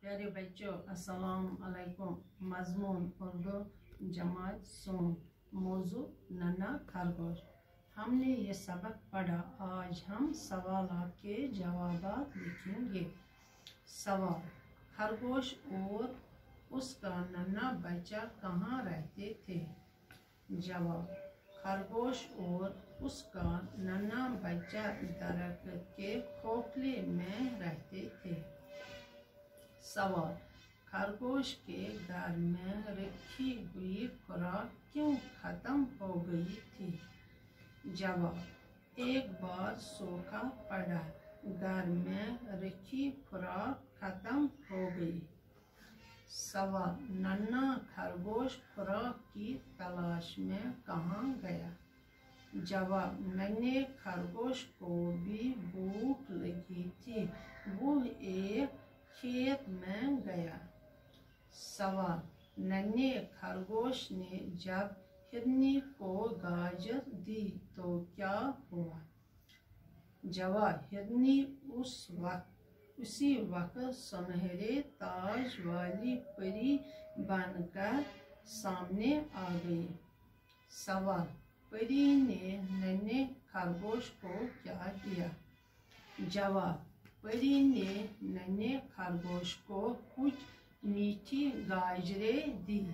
प्यारे बच्चों अस्सलाम अलैकुम। मजमून उर्दू जमात सून, मौजू नन्हा खरगोश। हमने ये सबक पढ़ा। आज हम सवालात के जवाब लिखेंगे। सवाल: खरगोश और उसका नन्हा बच्चा कहाँ रहते थे? जवाब: खरगोश और उसका नन्हा बच्चा दरख्त के खोखले में रहते थे। सवाल: खरगोश के घर में रखी हुई खुराक क्यों खत्म हो गई थी? जवाब: एक बार सूखा पड़ा, घर में रखी खुराक खत्म हो गई। सवाल: नन्हा खरगोश खुराक की तलाश में कहाँ गया? जवाब: नन्हे खरगोश को भी भूख लगी थी, वो एक खेत में गया। सवाल: नन्हे खरगोश ने जब हिरनी को गाजर दी तो क्या हुआ? जवाब: हिरनी उसी वक्त सुनहरे ताज वाली परी बनकर सामने आ गई। सवाल: परी ने नन्हे खरगोश को क्या दिया? जवाब: परी ने नन्हे खरगोश को कुछ मीठी गाजरें दी।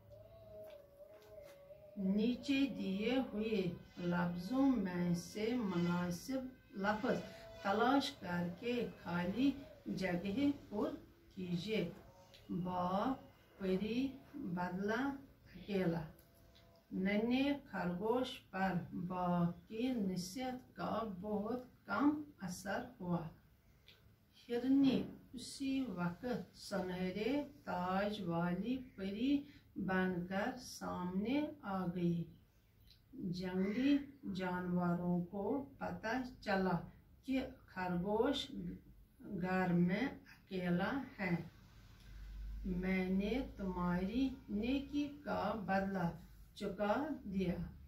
नीचे दिए हुए लफ्जों में से मुनासिब लफ्ज तलाश करके खाली जगह पर कीजिए। बाप, परी, बदला, अकेला। नन्हे खरगोश पर बाप की नसीहत का बहुत कम असर हुआ। हिरनी उसी वक्त सुनहरे ताज वाली परी बनकर सामने आ गई। जंगली जानवरों को पता चला कि खरगोश घर में अकेला है। मैंने तुम्हारी नेकी का बदला चुका दिया।